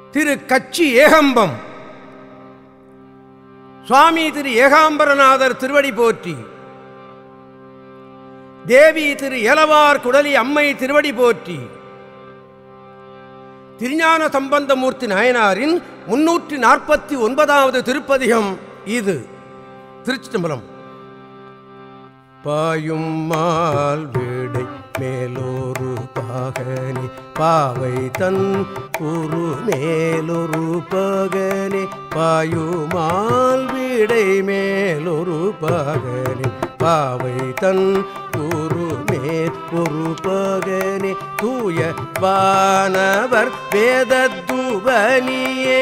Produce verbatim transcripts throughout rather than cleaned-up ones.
திரு கச்சி ஏகம்பம் சுவாமி திரு ஏகாம்பரநாதர் திருவடி போற்றி. தேவி திரு எலவார் குடலி அம்மை திருவடி போற்றி. திருஞான சம்பந்தமூர்த்தி நாயனாரின் முன்னூற்றி நாற்பத்தி ஒன்பதாவது திருப்பதிகம் இது. திருச்சிதம்பரம். பாயும் மால் வீடை மேலொரு பாகனே பாவை தன் குரு மேலொரு பாகனே பாயுமால் வீடை மேலொரு பாகனே பாவை தன் குரு மேலொரு பாகனே தூய வானவர் வேதத்துவனியே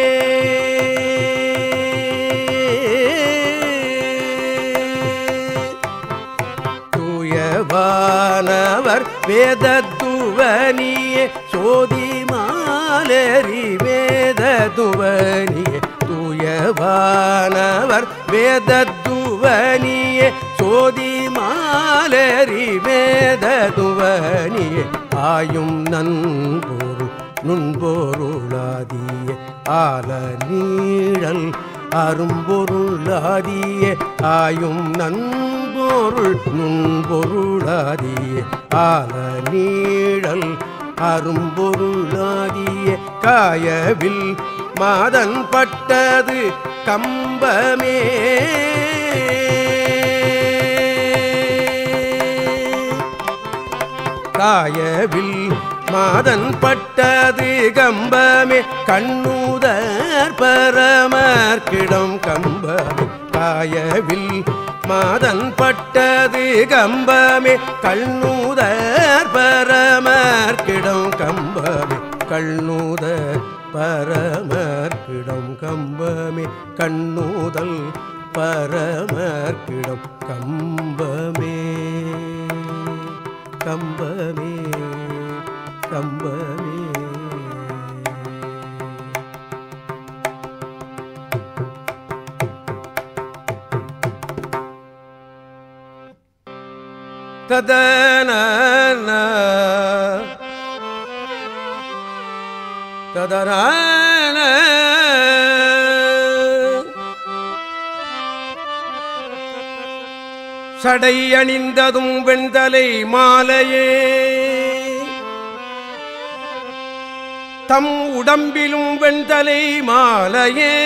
வானவர் வேதத்துவனியே சோதி மாலரி வேதத்துவனியே தூயவானவர் வேதத்துவனியே சோதி மாலரி வேதத்துவனியே ஆயும் நன்பொரு நுண்பொருளாதியே ஆல நீழல் அரும்பொருளாதியே ஆயும் நன்பொருள் நுண்பொருளாதியே ஆல நீழல் அரும்பொருளாதியே காயவில் மாதன் பட்டது கம்பமே காயவில் மாதன் பட்டது கம்பமே கண்ணுதர் பரமர்க்கிடம் கம்பமே காயவில் மாதன் பட்டது கம்பமே கண்ணுதர் பரமர்க்கிடம் கம்பமே கண்ணுதர் பரமர்க்கிடம் கம்பமே கண்ணுதல் பரமர்க்கிடம் கம்பமே கம்பமே கம்பமே. ததன ததன சடை அணிந்ததும் வெண்தலை மாலையே தம் உடம்பிலும் வெண்தலை மாலையே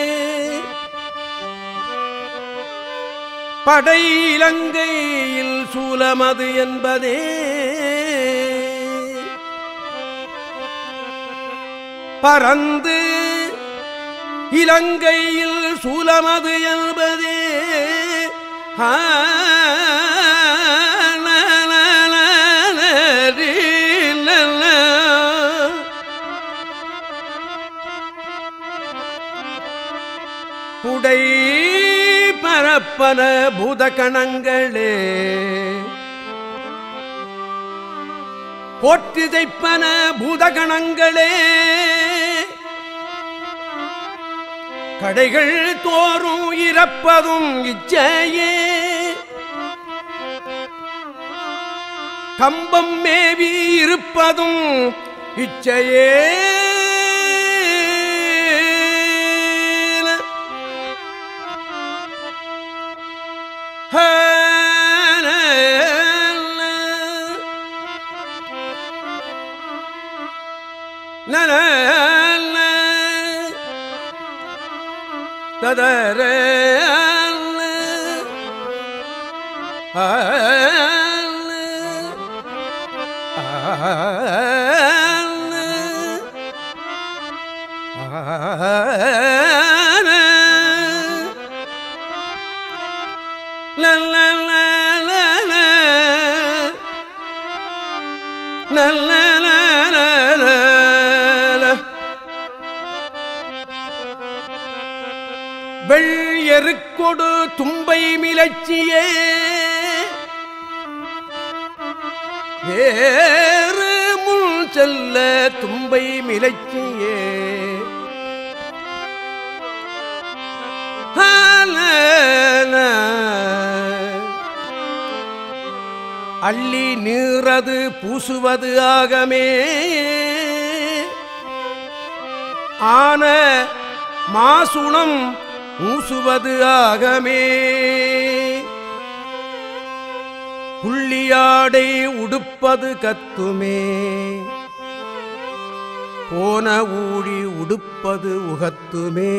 படை இலங்கையில் சூலமது என்பதே பறந்து இலங்கையில் சூலமது என்பதே புடை பரப்பன பூதகணங்களே போற்றிதைப்பன பூதகணங்களே கடைகள் தோறும் இறப்பதும் இச்சையே கம்பம் மேவி இருப்பதும் இச்சையே ததர வெள்எருக்கொடு தும்பை மிளச்சியே வேறு முள் செல்ல தும்பை மிளச்சியே அள்ளி நீரது பூசுவது ஆகமே ஆன மாசுணம் ஊசுவது ஆகமே. புள்ளியாடை உடுப்பது கத்துமே. போன ஊழி உடுப்பது உகத்துமே.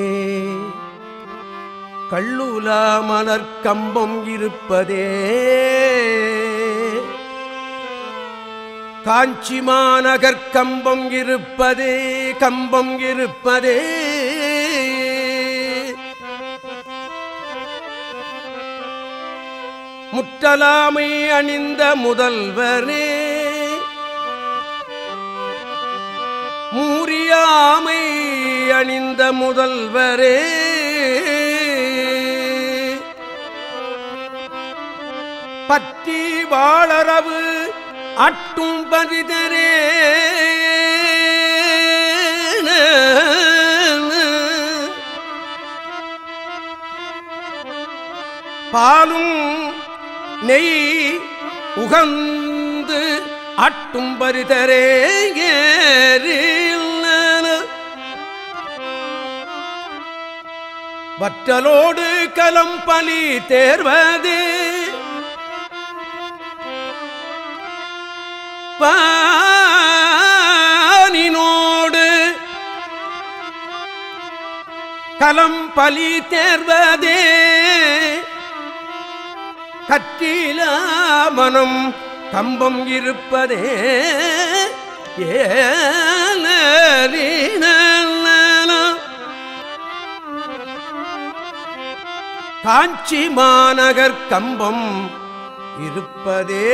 கள்ளுலா மலர் கம்பம் இருப்பதே. காஞ்சி மாநகர் கம்பம் இருப்பதே. கம்பம் இருப்பதே. முற்றலாமை அணிந்த முதல்வரே. மூரியாமை அணிந்த முதல்வரே. பற்றி வாழறவு அட்டும் பரிதரே. பாலும் நெய் உகந்து அட்டும் பரிதரே. வற்றலோடு கலம்பலி தேர்வது. பானினோடு கலம்பலி தேர்வதே. கற்றில மனம் கம்பம் இருப்பதே. ஏன காஞ்சி மாநகர் கம்பம் இருப்பதே.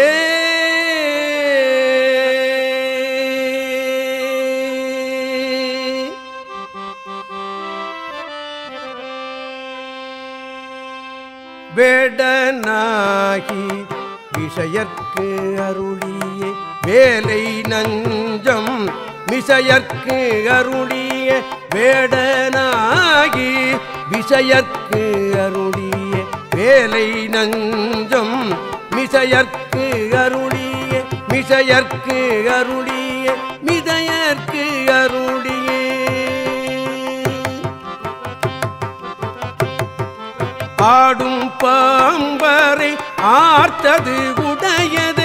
வேடனாகி விஷயற்கு அருளிய வேலை நஞ்சம் மிசையற்கு அருளிய. வேடனாகி விஷயற்கு அருளிய வேலை நஞ்சம் மிசையற்கு அருளிய. மிசையற்கு அருளிய மிதையற்கு அருளிய. ஆடும் பாம்பரை ஆர்த்தது உடையது.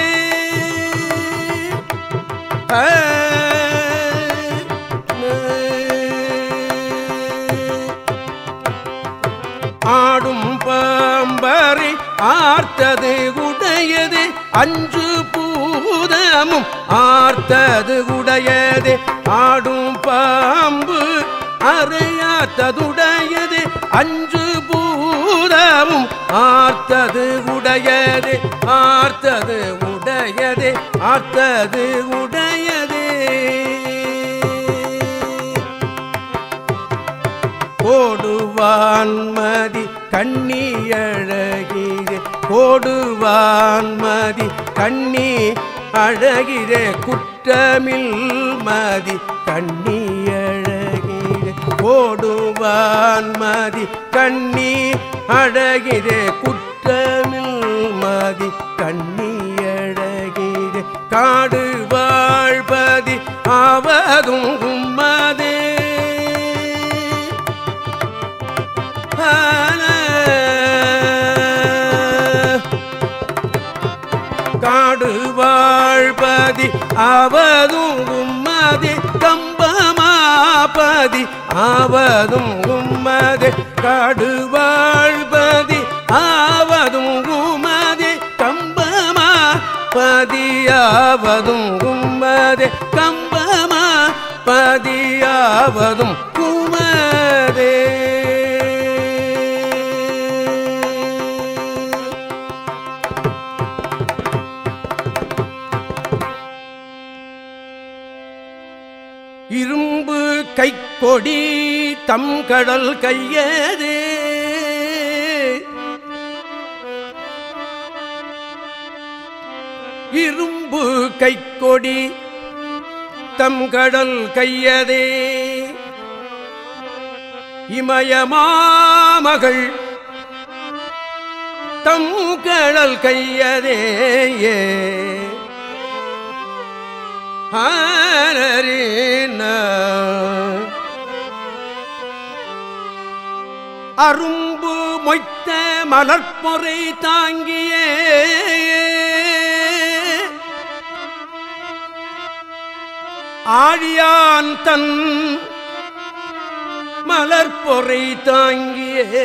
ஆடும் பாம்பரை ஆர்த்தது உடையது. அஞ்சு பூதமும் ஆர்த்தது உடையது. ஆடும் பாம்பு அறையாத்ததுடையது. அஞ்சு பூதமும் ஆர்த்தது உடையது. ஆர்த்தது உடையது. ஆர்த்தது உடையது. கோடுவான்மதி கண்ணி அழகிரே. கோடுவான்மதி கண்ணி அழகிரே. குற்றமில் மதி கண்ணி அழகிரே. கோடுவான்மதி கண்ணி அழகிரே. குற்றமில் மதி கண்ணி அழகிரே. காடு வாழ்பதி ஆவதும் உம்மதே. காடு வாழ்பதி ஆவதும் உம்மதே. கம்பமாபதி ஆவதும் உம்மதே. காடு வாழ்பதி ஆவதும் உம்மதே. கம்பமா பதியாவதும் உம்மதே. கம்பமா பதியாவதும் உம்மதே. இரும்பு கைக்கொடி தம் கடல் கையதே. இரும்பு கைக்கொடி தம் கடல் கையதே. இமயமாமகள் தம் கடல் கையதே. ஆரரீன அரும்பு மொய்த்த மலர்பொறை தாங்கியே ஆழியான் தன் மலர்பொறை தாங்கியே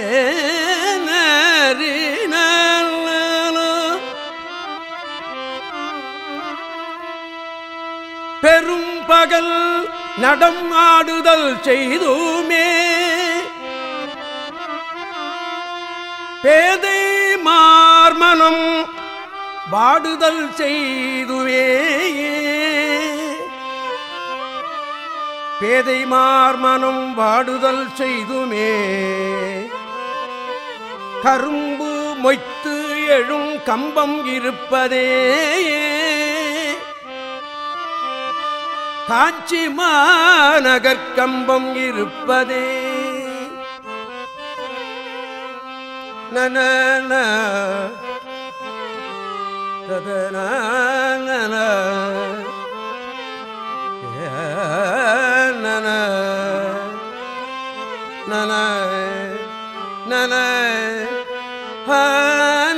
பெரும் பகல் நடம் ஆடுதல் செய்துமே பேதை மார்மனம் வாடுதல் செய்துவே பேதை மார்மனம் வாடுதல் செய்துமே கரும்பு மொய்த்து எழும் கம்பம் இருப்பதே காஞ்சி மாநகர் கம்பம் இருப்பதே நன ததன நன நன நன ஹன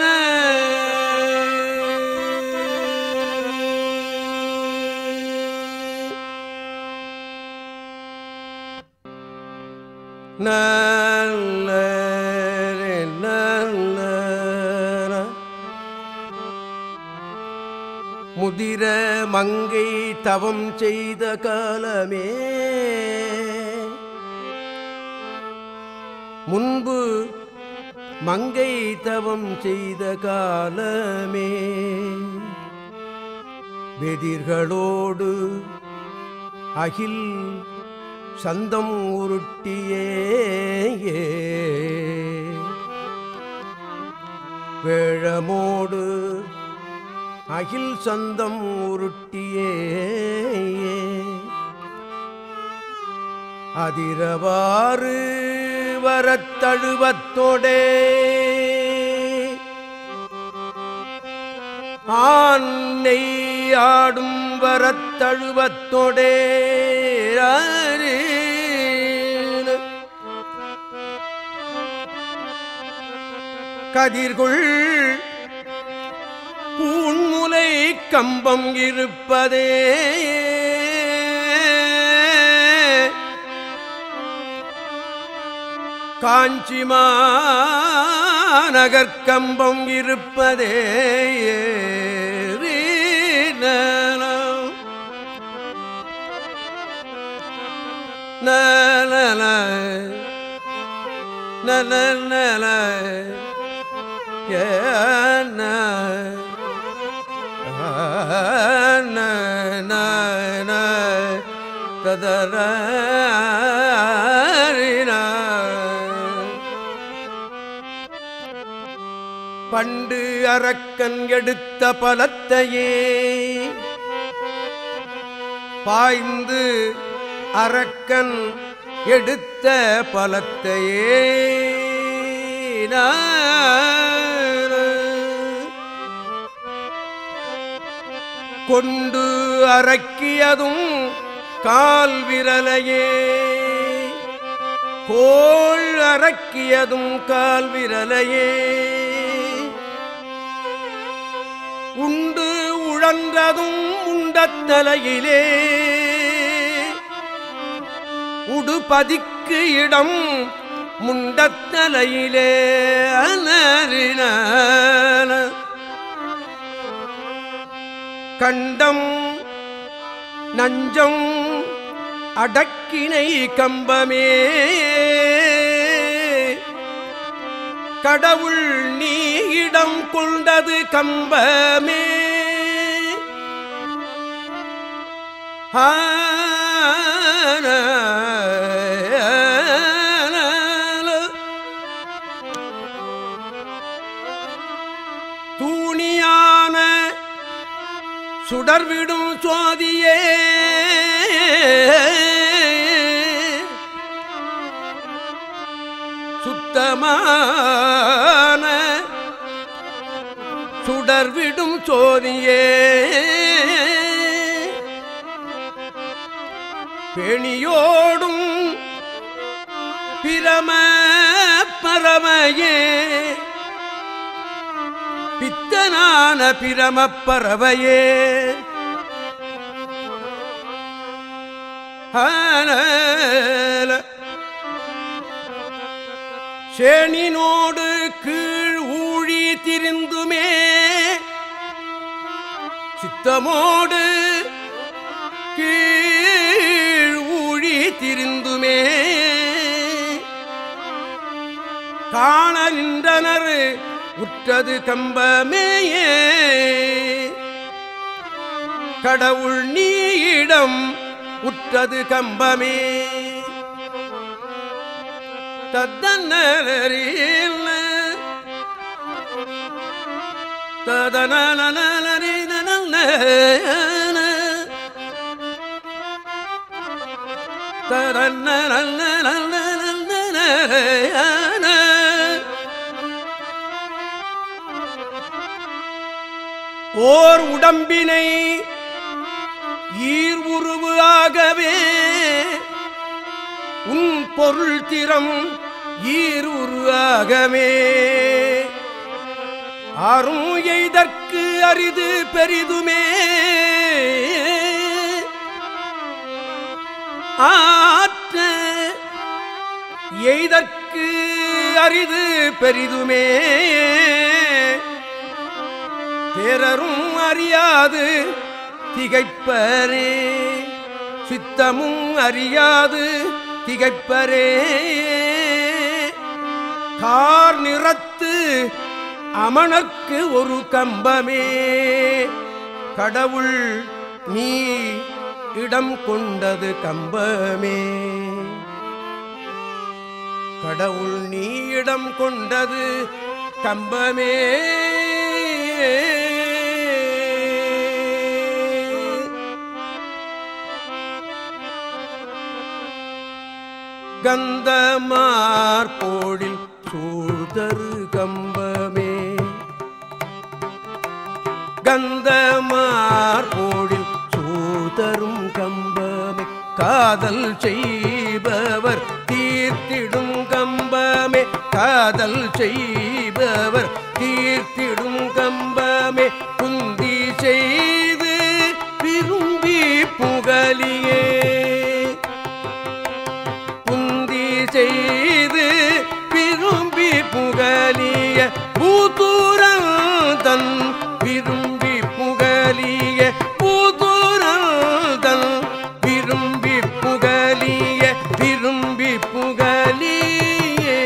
நல்ல முதிர மங்கை தவம் செய்த காலமே முன்பு மங்கை தவம் செய்த காலமே வெதிர்களோடு அகில் சந்தம் உருட்டியே வேழமோடு அகில் சந்தம் உருட்டியே அதிரவாறு வரத்தழுவத்தோடே ஆன்னை ஆடும் வரத்தழுவத்தோடே கதிர்கொள் பூன்முலை கம்பம் இருப்பதே காஞ்சி மாநகர் கம்பம் இருப்பதே நல நல நல ஏன ததர பண்டு அரக்கன் எடுத்த பலத்தையே பாய்ந்து அரக்கன் எடுத்த பலத்தையே கொண்டு அரக்கியதும் கால் விரலையே கோள் அரக்கியதும் கால் விரலையே உண்டு உழன்றதும் உண்டத்தலையிலே உடுபதிக்கு இடம் முண்டத்தலையிலே அலறின கண்டம் நஞ்சம் அடக்கினை கம்பமே கடவுள் நீ இடம் கொண்டது கம்பமே தூணியான சுடர்விடும் சுவாதியே சுத்தமான சுடர்விடும் சோதியே பெணியோடும் பிரம கம்பமையே பித்தனான பிரமப்பறவையே சேனினோடு கீழ் ஊழி திரிந்துமே சித்தமோடு கீழ் ஊழி திரிந்துமே காண நின்றனர் உற்றது கம்பமேயே கடவுள் நீயிடம் உற்றது கம்பமே தத்தன்னரீல்ல ததனனனனரினனன ததனனனனனனன ஓர் உடம்பினை ஈர் உருவு ஆகவே உன் பொருள் திறம் ஈர் உருவாகவே அரும் எய்தற்கு அரிது பெரிதுமே ஆற்ற எய்தற்கு அரிது பெரிதுமே தேரரும் அறியாது திகைப்பரே சித்தமும் அறியாது திகைப்பரே கார் நிறத்து அமணர்க்கு ஒரு கம்பமே கடவுள் நீ இடம் கொண்டது கம்பமே கடவுள் நீ இடம் கொண்டது கம்பமே கந்தமார் போடில் சூழ்தரு கம்பமே கந்தமார் போடில் சூழ்தரும் கம்பமே காதல் செய்பவர் தீர்த்திடும் கம்பமே காதல் செய்பவர் தீர்த்திடும் கம்பமே குந்தி செய்து விரும்பி புகலியே செய்து விரும்பி புகலிய பூதூரந்தன் விரும்பி புகலிய பூதூரந்தன் விரும்பி புகலிய விரும்பி புகலியே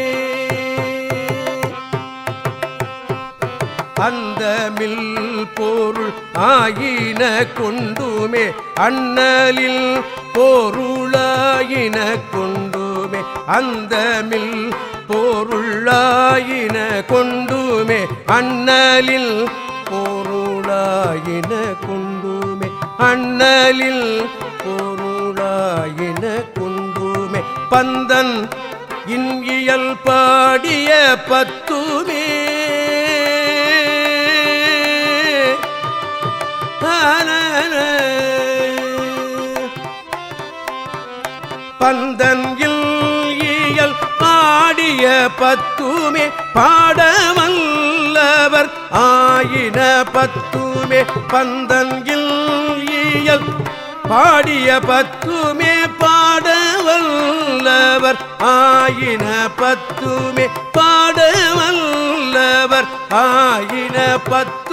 அந்த மில் பொருள் ஆயின கொண்டுமே அண்ணலில் பொருளாயின கொண்டுமே அந்த மில் பொருளாயின கொண்டுமே அண்ணலில் பொருளாயின கொண்டுமே அண்ணலில் பொருளாயின கொண்டுமே பந்தன் இன்கியல் பாடிய பத்துமே பந்தன் இயல் பாடிய பத்துமே பாடவல்லவர் ஆயின பத்துமே பந்தன் இயல் பாடிய பத்துமே பாடவல்லவர் ஆயின பத்துமே பாடவல்லவர் ஆயின பத்து